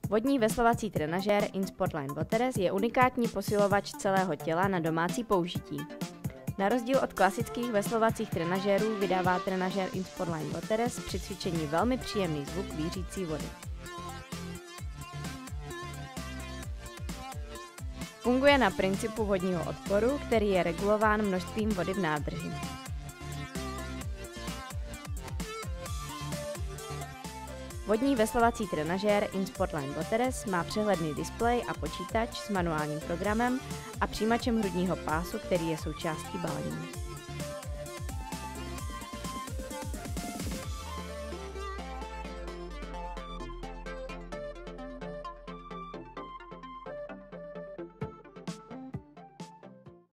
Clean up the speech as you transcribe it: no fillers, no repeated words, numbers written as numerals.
Vodní veslovací trenažér InSportline Wateres je unikátní posilovač celého těla na domácí použití. Na rozdíl od klasických veslovacích trenažérů vydává trenažér InSportline Wateres při cvičení velmi příjemný zvuk vířící vody. Funguje na principu vodního odporu, který je regulován množstvím vody v nádrži. Vodní veslovací trenažér InSportline Wateres má přehledný displej a počítač s manuálním programem a přijímačem hrudního pásu, který je součástí balení.